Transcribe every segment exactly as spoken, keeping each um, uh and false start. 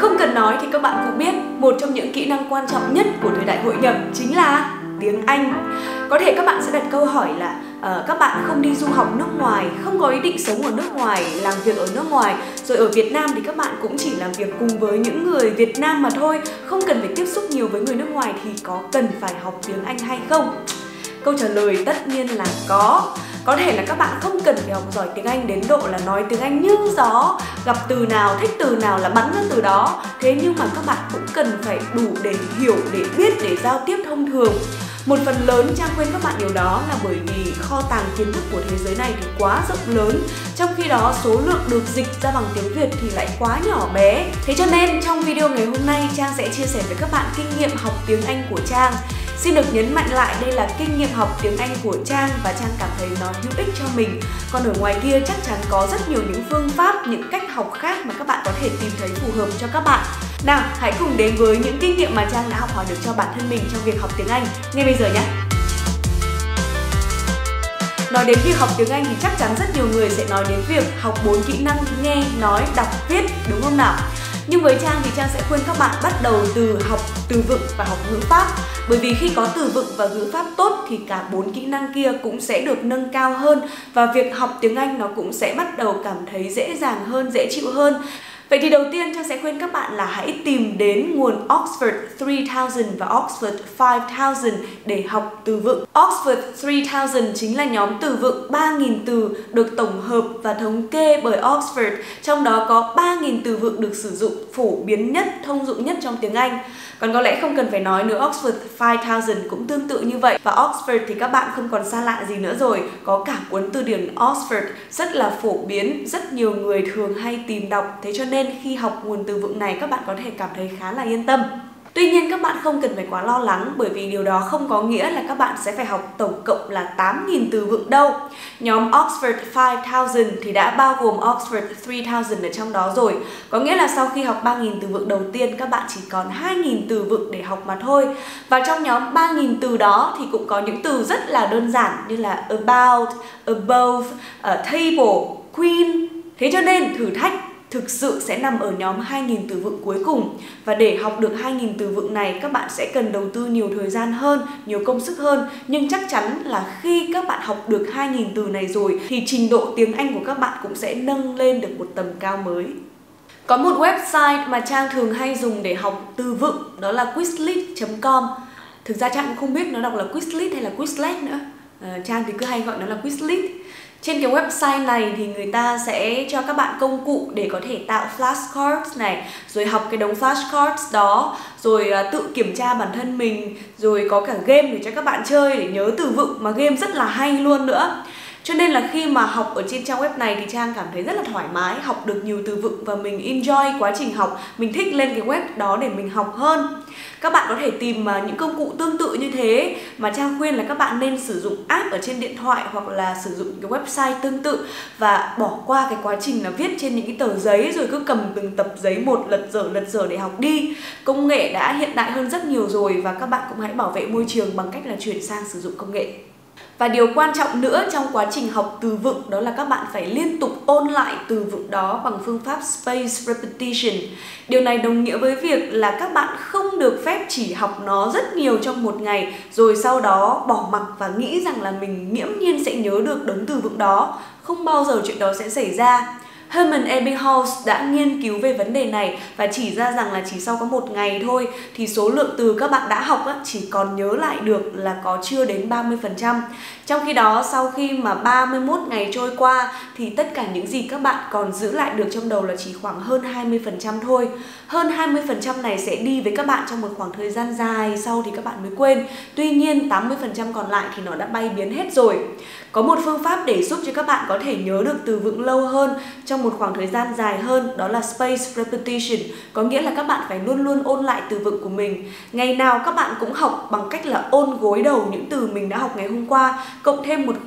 Không cần nói thì các bạn cũng biết, một trong những kỹ năng quan trọng nhất của thời đại hội nhập chính là tiếng Anh. Có thể các bạn sẽ đặt câu hỏi là uh, các bạn không đi du học nước ngoài, không có ý định sống ở nước ngoài, làm việc ở nước ngoài, rồi ở Việt Nam thì các bạn cũng chỉ làm việc cùng với những người Việt Nam mà thôi, không cần phải tiếp xúc nhiều với người nước ngoài thì có cần phải học tiếng Anh hay không? Câu trả lời tất nhiên là có. Có thể là các bạn không cần phải học giỏi tiếng Anh đến độ là nói tiếng Anh như gió, gặp từ nào, thích từ nào là bắn ra từ đó. Thế nhưng mà các bạn cũng cần phải đủ để hiểu, để biết, để giao tiếp thông thường. Một phần lớn Trang khuyên các bạn điều đó là bởi vì kho tàng kiến thức của thế giới này thì quá rộng lớn, trong khi đó số lượng được dịch ra bằng tiếng Việt thì lại quá nhỏ bé. Thế cho nên trong video ngày hôm nay Trang sẽ chia sẻ với các bạn kinh nghiệm học tiếng Anh của Trang. Xin được nhấn mạnh lại đây là kinh nghiệm học tiếng Anh của Trang và Trang cảm thấy nó hữu ích cho mình. Còn ở ngoài kia chắc chắn có rất nhiều những phương pháp, những cách học khác mà các bạn có thể tìm thấy phù hợp cho các bạn. Nào, hãy cùng đến với những kinh nghiệm mà Trang đã học hỏi được cho bản thân mình trong việc học tiếng Anh ngay bây giờ nhé. Nói đến việc học tiếng Anh thì chắc chắn rất nhiều người sẽ nói đến việc học bốn kỹ năng nghe, nói, đọc, viết, đúng không nào? Nhưng với Trang thì Trang sẽ khuyên các bạn bắt đầu từ học từ vựng và học ngữ pháp. Bởi vì khi có từ vựng và ngữ pháp tốt thì cả bốn kỹ năng kia cũng sẽ được nâng cao hơn và việc học tiếng Anh nó cũng sẽ bắt đầu cảm thấy dễ dàng hơn, dễ chịu hơn. Vậy thì đầu tiên Trang sẽ khuyên các bạn là hãy tìm đến nguồn Oxford ba nghìn và Oxford năm nghìn để học từ vựng. Oxford ba nghìn chính là nhóm từ vựng ba nghìn từ được tổng hợp và thống kê bởi Oxford. Trong đó có ba nghìn từ vựng được sử dụng phổ biến nhất, thông dụng nhất trong tiếng Anh. Còn có lẽ không cần phải nói nữa, Oxford năm nghìn cũng tương tự như vậy. Và Oxford thì các bạn không còn xa lạ gì nữa rồi. Có cả cuốn từ điển Oxford rất là phổ biến, rất nhiều người thường hay tìm đọc. Thế cho nên khi học nguồn từ vựng này các bạn có thể cảm thấy khá là yên tâm. Tuy nhiên các bạn không cần phải quá lo lắng bởi vì điều đó không có nghĩa là các bạn sẽ phải học tổng cộng là tám nghìn từ vựng đâu. Nhóm Oxford năm nghìn thì đã bao gồm Oxford ba nghìn ở trong đó rồi. Có nghĩa là sau khi học ba nghìn từ vựng đầu tiên các bạn chỉ còn hai nghìn từ vựng để học mà thôi. Và trong nhóm ba nghìn từ đó thì cũng có những từ rất là đơn giản như là about, above, uh, table, queen. Thế cho nên thử thách thực sự sẽ nằm ở nhóm hai nghìn từ vựng cuối cùng. Và để học được hai nghìn từ vựng này các bạn sẽ cần đầu tư nhiều thời gian hơn, nhiều công sức hơn. Nhưng chắc chắn là khi các bạn học được hai nghìn từ này rồi thì trình độ tiếng Anh của các bạn cũng sẽ nâng lên được một tầm cao mới. Có một website mà Trang thường hay dùng để học từ vựng, đó là quizlet chấm com. Thực ra Trang cũng không biết nó đọc là Quizlet hay là Quizlet nữa. à, Trang thì cứ hay gọi nó là Quizlet. Trên cái website này thì người ta sẽ cho các bạn công cụ để có thể tạo flashcards này, rồi học cái đống flashcards đó, rồi tự kiểm tra bản thân mình, rồi có cả game để cho các bạn chơi để nhớ từ vựng, mà game rất là hay luôn nữa. Cho nên là khi mà học ở trên trang web này thì Trang cảm thấy rất là thoải mái, học được nhiều từ vựng và mình enjoy quá trình học, mình thích lên cái web đó để mình học hơn. Các bạn có thể tìm những công cụ tương tự như thế, mà Trang khuyên là các bạn nên sử dụng app ở trên điện thoại hoặc là sử dụng cái website tương tự và bỏ qua cái quá trình là viết trên những cái tờ giấy rồi cứ cầm từng tập giấy một lật dở lật dở để học đi. Công nghệ đã hiện đại hơn rất nhiều rồi và các bạn cũng hãy bảo vệ môi trường bằng cách là chuyển sang sử dụng công nghệ. Và điều quan trọng nữa trong quá trình học từ vựng đó là các bạn phải liên tục ôn lại từ vựng đó bằng phương pháp spaced repetition. Điều này đồng nghĩa với việc là các bạn không được phép chỉ học nó rất nhiều trong một ngày rồi sau đó bỏ mặc và nghĩ rằng là mình nghiễm nhiên sẽ nhớ được đống từ vựng đó. Không bao giờ chuyện đó sẽ xảy ra. Herman Ebbinghaus đã nghiên cứu về vấn đề này và chỉ ra rằng là chỉ sau có một ngày thôi thì số lượng từ các bạn đã học á, chỉ còn nhớ lại được là có chưa đến ba mươi phần trăm. Trong khi đó sau khi mà ba mươi mốt ngày trôi qua thì tất cả những gì các bạn còn giữ lại được trong đầu là chỉ khoảng hơn hai mươi phần trăm thôi. Hơn hai mươi phần trăm này sẽ đi với các bạn trong một khoảng thời gian dài, sau thì các bạn mới quên. Tuy nhiên tám mươi phần trăm còn lại thì nó đã bay biến hết rồi. Có một phương pháp để giúp cho các bạn có thể nhớ được từ vựng lâu hơn trong một khoảng thời gian dài hơn, đó là spaced repetition. Có nghĩa là các bạn phải luôn luôn ôn lại từ vựng của mình. Ngày nào các bạn cũng học bằng cách là ôn gối đầu những từ mình đã học ngày hôm qua, cộng thêm một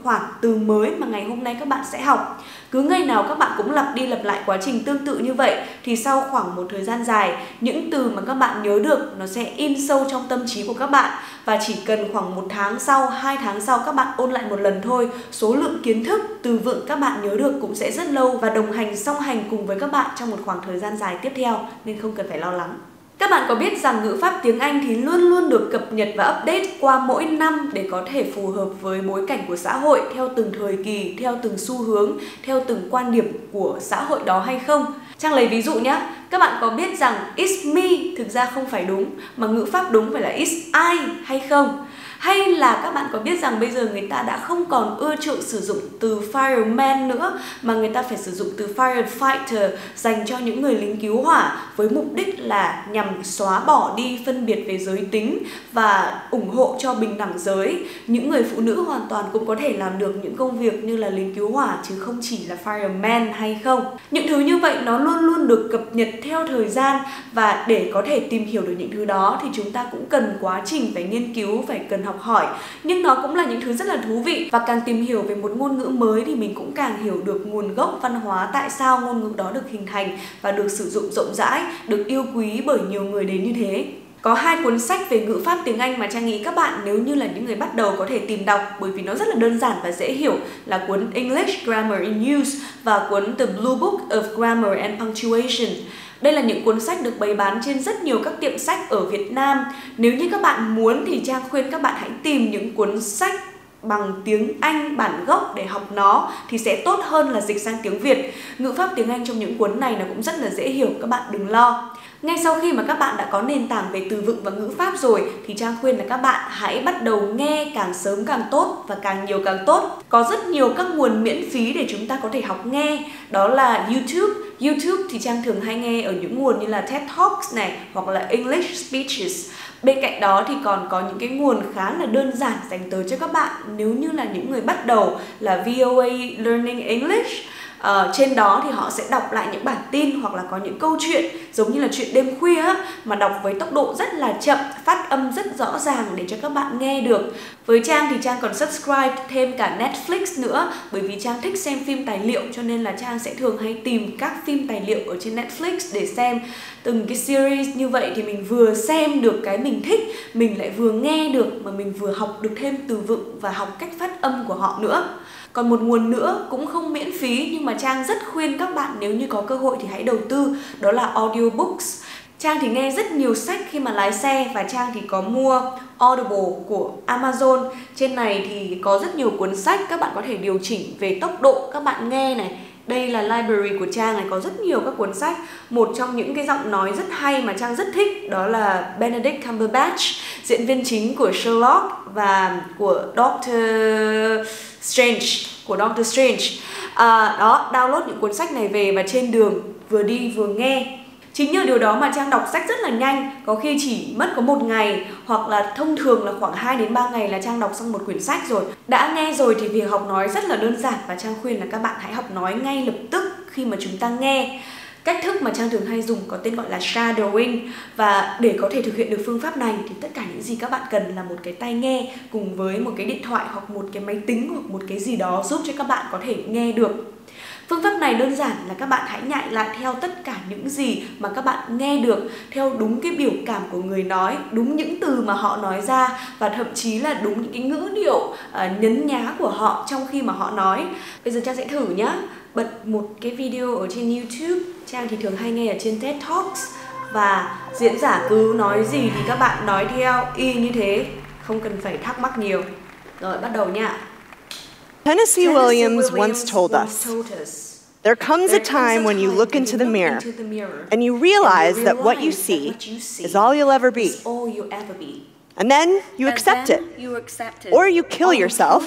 khoảng từ mới mà ngày hôm nay các bạn sẽ học. Cứ ngày nào các bạn cũng lặp đi lặp lại quá trình tương tự như vậy thì sau khoảng một thời gian dài, những từ mà các bạn nhớ được nó sẽ in sâu trong tâm trí của các bạn. Và chỉ cần khoảng một tháng sau, hai tháng sau các bạn ôn lại một lần thôi, số lượng kiến thức, từ vựng các bạn nhớ được cũng sẽ rất lâu và đồng hành song hành cùng với các bạn trong một khoảng thời gian dài tiếp theo, nên không cần phải lo lắng. Các bạn có biết rằng ngữ pháp tiếng Anh thì luôn luôn được cập nhật và update qua mỗi năm để có thể phù hợp với bối cảnh của xã hội, theo từng thời kỳ, theo từng xu hướng, theo từng quan điểm của xã hội đó hay không? Trang lấy ví dụ nhé, các bạn có biết rằng it's me thực ra không phải đúng, mà ngữ pháp đúng phải là it's I hay không? Hay là các bạn có biết rằng bây giờ người ta đã không còn ưa chuộng sử dụng từ fireman nữa, mà người ta phải sử dụng từ firefighter dành cho những người lính cứu hỏa với mục đích là nhằm xóa bỏ đi phân biệt về giới tính và ủng hộ cho bình đẳng giới. Những người phụ nữ hoàn toàn cũng có thể làm được những công việc như là lính cứu hỏa chứ không chỉ là fireman hay không? Những thứ như vậy nó luôn luôn được cập nhật theo thời gian, và để có thể tìm hiểu được những thứ đó thì chúng ta cũng cần quá trình phải nghiên cứu, phải cần học hỏi. Nhưng nó cũng là những thứ rất là thú vị, và càng tìm hiểu về một ngôn ngữ mới thì mình cũng càng hiểu được nguồn gốc văn hóa, tại sao ngôn ngữ đó được hình thành và được sử dụng rộng rãi, được yêu quý bởi nhiều người đến như thế. Có hai cuốn sách về ngữ pháp tiếng Anh mà Trang nghĩ các bạn nếu như là những người bắt đầu có thể tìm đọc, bởi vì nó rất là đơn giản và dễ hiểu, là cuốn English Grammar in Use và cuốn The Blue Book of Grammar and Punctuation. Đây là những cuốn sách được bày bán trên rất nhiều các tiệm sách ở Việt Nam. Nếu như các bạn muốn thì Trang khuyên các bạn hãy tìm những cuốn sách bằng tiếng Anh bản gốc để học nó thì sẽ tốt hơn là dịch sang tiếng Việt. Ngữ pháp tiếng Anh trong những cuốn này nó cũng rất là dễ hiểu, các bạn đừng lo. Ngay sau khi mà các bạn đã có nền tảng về từ vựng và ngữ pháp rồi thì Trang khuyên là các bạn hãy bắt đầu nghe càng sớm càng tốt và càng nhiều càng tốt. Có rất nhiều các nguồn miễn phí để chúng ta có thể học nghe. Đó là YouTube. YouTube thì Trang thường hay nghe ở những nguồn như là TED Talks này hoặc là English Speeches. Bên cạnh đó thì còn có những cái nguồn khá là đơn giản dành tới cho các bạn nếu như là những người bắt đầu, là vê o a Learning English. Uh, trên đó thì họ sẽ đọc lại những bản tin hoặc là có những câu chuyện giống như là chuyện đêm khuya á, mà đọc với tốc độ rất là chậm, phát âm rất rõ ràng để cho các bạn nghe được. Với Trang thì Trang còn subscribe thêm cả Netflix nữa, bởi vì Trang thích xem phim tài liệu, cho nên là Trang sẽ thường hay tìm các phim tài liệu ở trên Netflix để xem. Từng cái series như vậy thì mình vừa xem được cái mình thích, mình lại vừa nghe được, mà mình vừa học được thêm từ vựng và học cách phát âm của họ nữa. Còn một nguồn nữa cũng không miễn phí nhưng mà Trang rất khuyên các bạn nếu như có cơ hội thì hãy đầu tư, đó là audiobooks. Trang thì nghe rất nhiều sách khi mà lái xe, và Trang thì có mua Audible của Amazon. Trên này thì có rất nhiều cuốn sách, các bạn có thể điều chỉnh về tốc độ các bạn nghe này. Đây là library của Trang này, có rất nhiều các cuốn sách. Một trong những cái giọng nói rất hay mà Trang rất thích đó là Benedict Cumberbatch, diễn viên chính của Sherlock và của Doctor Strange, của Doctor Strange. À, đó, download những cuốn sách này về và trên đường vừa đi vừa nghe. Chính nhờ điều đó mà Trang đọc sách rất là nhanh, có khi chỉ mất có một ngày, hoặc là thông thường là khoảng hai đến ba ngày là Trang đọc xong một quyển sách rồi. Đã nghe rồi thì việc học nói rất là đơn giản, và Trang khuyên là các bạn hãy học nói ngay lập tức khi mà chúng ta nghe. Cách thức mà Trang thường hay dùng có tên gọi là shadowing, và để có thể thực hiện được phương pháp này thì tất cả những gì các bạn cần là một cái tai nghe cùng với một cái điện thoại hoặc một cái máy tính hoặc một cái gì đó giúp cho các bạn có thể nghe được. Phương pháp này đơn giản là các bạn hãy nhại lại theo tất cả những gì mà các bạn nghe được, theo đúng cái biểu cảm của người nói, đúng những từ mà họ nói ra, và thậm chí là đúng những cái ngữ điệu uh, nhấn nhá của họ trong khi mà họ nói. Bây giờ Trang sẽ thử nhá. Bật một cái video ở trên YouTube, Trang thì thường hay nghe ở trên TED Talks, và diễn giả cứ nói gì thì các bạn nói theo y như thế, không cần phải thắc mắc nhiều. Rồi bắt đầu nha. Tennessee Williams once told us, there comes a time when you look into the mirror and you realize that what you see is all you'll ever be. And then you accept it. Or you kill yourself.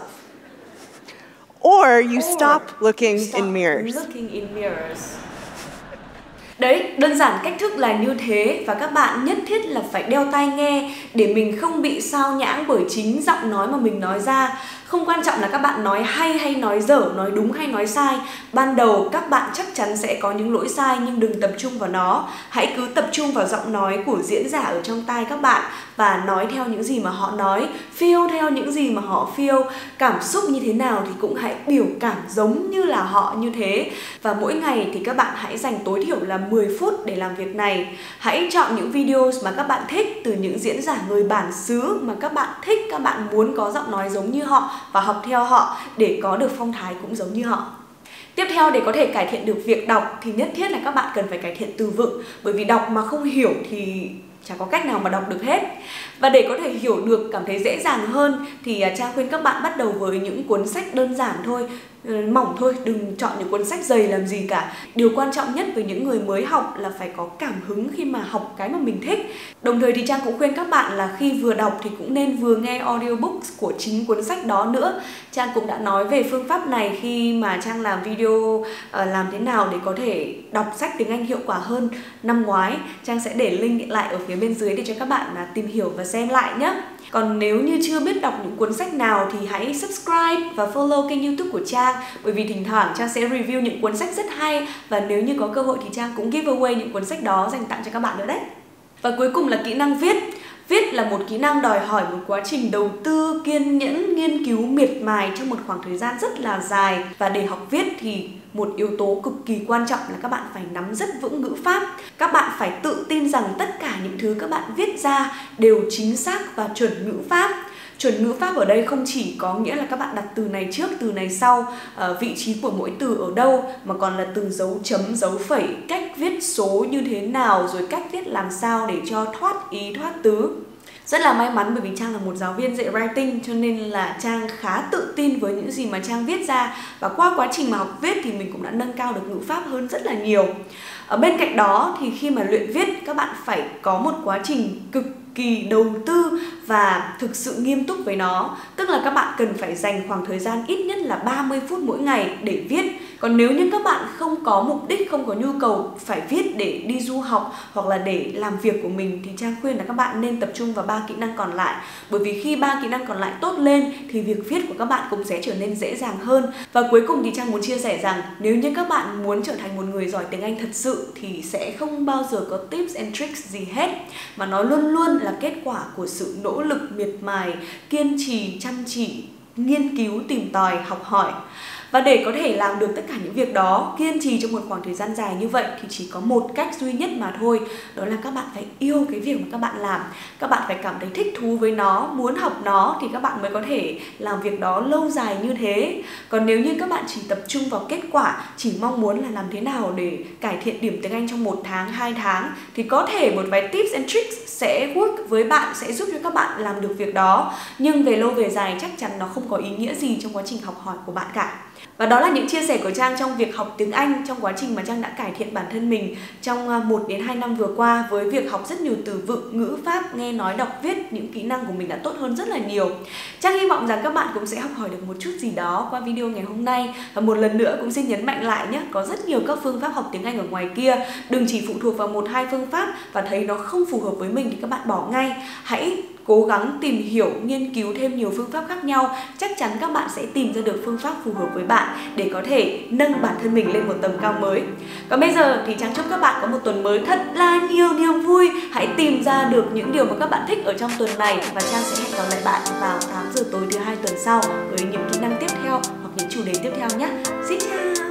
Or you stop looking in mirrors. Đấy, đơn giản cách thức là như thế, và các bạn nhất thiết là phải đeo tai nghe để mình không bị sao nhãng bởi chính giọng nói mà mình nói ra. Không quan trọng là các bạn nói hay hay nói dở, nói đúng hay nói sai. Ban đầu các bạn chắc chắn sẽ có những lỗi sai, nhưng đừng tập trung vào nó. Hãy cứ tập trung vào giọng nói của diễn giả ở trong tai các bạn và nói theo những gì mà họ nói, feel theo những gì mà họ feel. Cảm xúc như thế nào thì cũng hãy biểu cảm giống như là họ như thế. Và mỗi ngày thì các bạn hãy dành tối thiểu là mười phút để làm việc này. Hãy chọn những video mà các bạn thích từ những diễn giả người bản xứ mà các bạn thích, các bạn muốn có giọng nói giống như họ và học theo họ để có được phong thái cũng giống như họ. Tiếp theo, để có thể cải thiện được việc đọc thì nhất thiết là các bạn cần phải cải thiện từ vựng. Bởi vì đọc mà không hiểu thì chả có cách nào mà đọc được hết. Và để có thể hiểu được, cảm thấy dễ dàng hơn thì Trang khuyên các bạn bắt đầu với những cuốn sách đơn giản thôi, mỏng thôi, đừng chọn những cuốn sách dày làm gì cả. Điều quan trọng nhất với những người mới học là phải có cảm hứng khi mà học cái mà mình thích. Đồng thời thì Trang cũng khuyên các bạn là khi vừa đọc thì cũng nên vừa nghe audiobook của chính cuốn sách đó nữa. Trang cũng đã nói về phương pháp này khi mà Trang làm video uh, làm thế nào để có thể đọc sách tiếng Anh hiệu quả hơn năm ngoái. Trang sẽ để link lại ở phía bên dưới để cho các bạn uh, tìm hiểu và xem lại nhé. Còn nếu như chưa biết đọc những cuốn sách nào thì hãy subscribe và follow kênh YouTube của Trang. Bởi vì thỉnh thoảng Trang sẽ review những cuốn sách rất hay. Và nếu như có cơ hội thì Trang cũng giveaway những cuốn sách đó dành tặng cho các bạn nữa đấy. Và cuối cùng là kỹ năng viết. Viết là một kỹ năng đòi hỏi một quá trình đầu tư, kiên nhẫn, nghiên cứu miệt mài trong một khoảng thời gian rất là dài. Và để học viết thì một yếu tố cực kỳ quan trọng là các bạn phải nắm rất vững ngữ pháp. Các bạn phải tự tin rằng tất cả những thứ các bạn viết ra đều chính xác và chuẩn ngữ pháp. Chuẩn ngữ pháp ở đây không chỉ có nghĩa là các bạn đặt từ này trước, từ này sau, uh, vị trí của mỗi từ ở đâu, mà còn là từng dấu chấm, dấu phẩy, cách viết số như thế nào, rồi cách viết làm sao để cho thoát ý, thoát tứ. Rất là may mắn bởi vì Trang là một giáo viên dạy writing, cho nên là Trang khá tự tin với những gì mà Trang viết ra. Và qua quá trình mà học viết thì mình cũng đã nâng cao được ngữ pháp hơn rất là nhiều. Ở bên cạnh đó thì khi mà luyện viết, các bạn phải có một quá trình cực kỳ đầu tư và thực sự nghiêm túc với nó. Tức là các bạn cần phải dành khoảng thời gian ít nhất là ba mươi phút mỗi ngày để viết. Còn nếu như các bạn không có mục đích, không có nhu cầu phải viết để đi du học hoặc là để làm việc của mình thì Trang khuyên là các bạn nên tập trung vào ba kỹ năng còn lại. Bởi vì khi ba kỹ năng còn lại tốt lên thì việc viết của các bạn cũng sẽ trở nên dễ dàng hơn. Và cuối cùng thì Trang muốn chia sẻ rằng nếu như các bạn muốn trở thành một người giỏi tiếng Anh thật sự thì sẽ không bao giờ có tips and tricks gì hết, mà nó luôn luôn là kết quả của sự nỗ lực miệt mài, kiên trì, chăm chỉ, nghiên cứu, tìm tòi, học hỏi. Và để có thể làm được tất cả những việc đó, kiên trì trong một khoảng thời gian dài như vậy thì chỉ có một cách duy nhất mà thôi. Đó là các bạn phải yêu cái việc mà các bạn làm. Các bạn phải cảm thấy thích thú với nó, muốn học nó thì các bạn mới có thể làm việc đó lâu dài như thế. Còn nếu như các bạn chỉ tập trung vào kết quả, chỉ mong muốn là làm thế nào để cải thiện điểm tiếng Anh trong một tháng, hai tháng, thì có thể một vài tips and tricks sẽ work với bạn, sẽ giúp cho các bạn làm được việc đó. Nhưng về lâu về dài chắc chắn nó không có ý nghĩa gì trong quá trình học hỏi của bạn cả. Và đó là những chia sẻ của Trang trong việc học tiếng Anh, trong quá trình mà Trang đã cải thiện bản thân mình trong một đến hai năm vừa qua với việc học rất nhiều từ vựng, ngữ pháp, nghe nói, đọc, viết. Những kỹ năng của mình đã tốt hơn rất là nhiều. Trang hy vọng rằng các bạn cũng sẽ học hỏi được một chút gì đó qua video ngày hôm nay. Và một lần nữa cũng xin nhấn mạnh lại nhé, có rất nhiều các phương pháp học tiếng Anh ở ngoài kia. Đừng chỉ phụ thuộc vào một hai phương pháp và thấy nó không phù hợp với mình thì các bạn bỏ ngay. Hãy cố gắng tìm hiểu, nghiên cứu thêm nhiều phương pháp khác nhau. Chắc chắn các bạn sẽ tìm ra được phương pháp phù hợp với bạn để có thể nâng bản thân mình lên một tầm cao mới. Còn bây giờ thì Trang chúc các bạn có một tuần mới thật là nhiều niềm vui. Hãy tìm ra được những điều mà các bạn thích ở trong tuần này. Và Trang sẽ hẹn gặp lại bạn vào tám giờ tối thứ hai tuần sau với những kỹ năng tiếp theo hoặc những chủ đề tiếp theo nhé. Xin chào!